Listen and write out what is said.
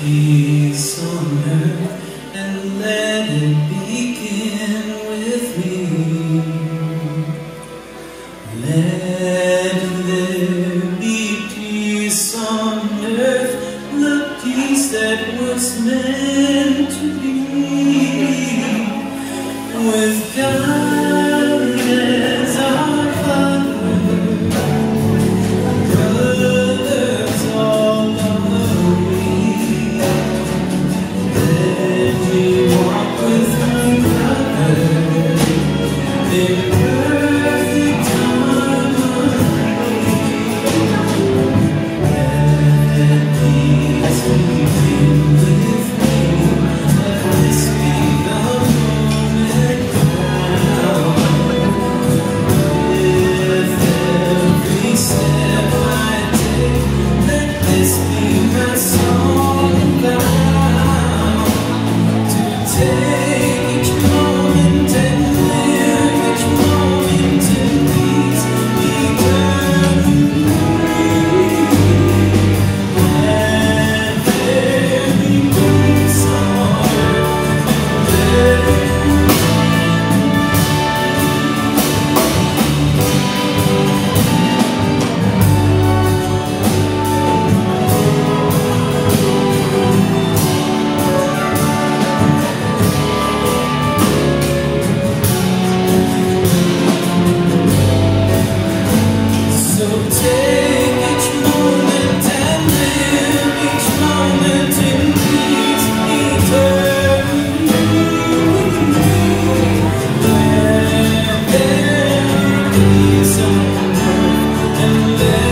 peace on earth, and let it begin with me. Let there be peace on earth, the peace that was meant to be, with God as our Father, brothers all are we. Let me walk with my brother in perfect harmony. Let peace begin with me. Let this be the moment now. With every step I take, let this be my song now. To take each moment and live each moment in peace eternally. Let there be peace on earth, and so take each moment and live each moment in peace eternally. Let there be peace on earth, and let